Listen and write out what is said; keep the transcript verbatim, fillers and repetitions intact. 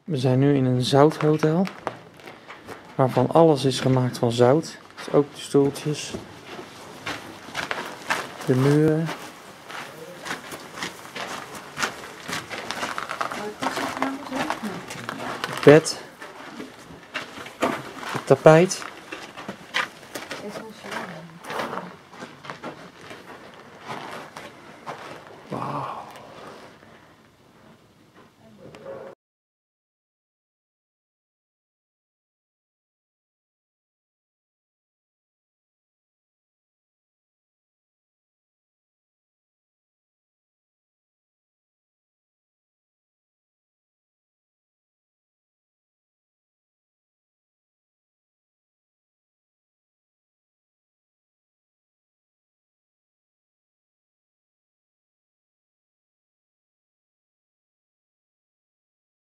We zijn nu in een zouthotel, waarvan alles is gemaakt van zout. Dus ook de stoeltjes, de muren. Het bed, het tapijt.